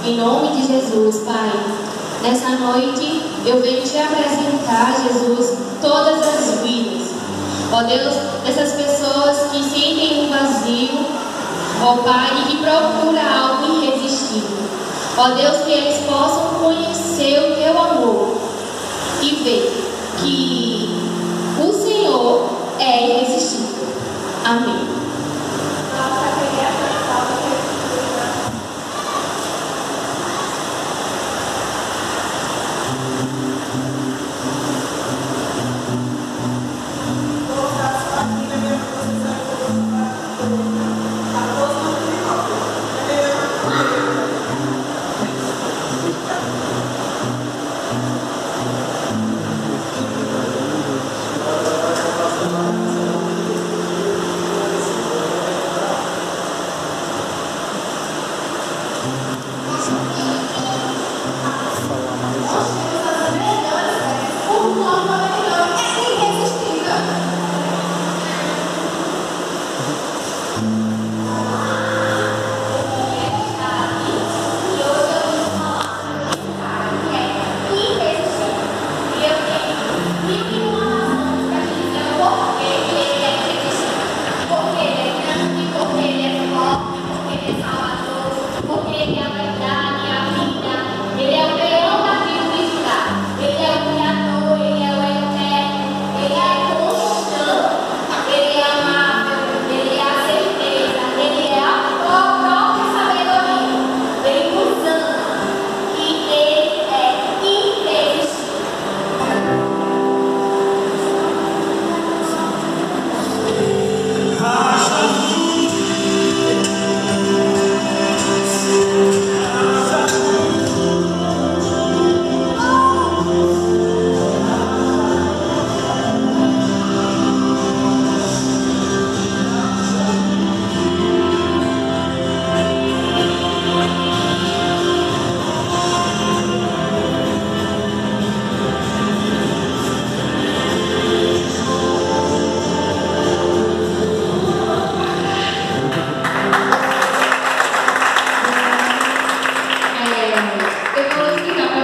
Em nome de Jesus, Pai, nessa noite eu venho te apresentar, Jesus, todas as vidas. Ó Deus, essas pessoas que sentem um vazio, ó Pai, e que procuram algo irresistível. Ó Deus, que eles possam conhecer o teu amor e ver que o Senhor é irresistível. Amém.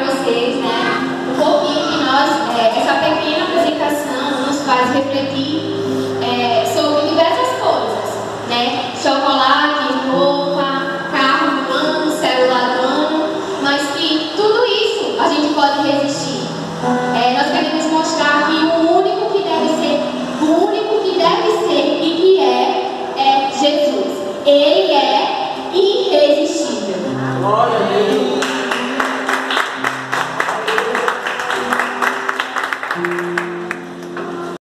Refletir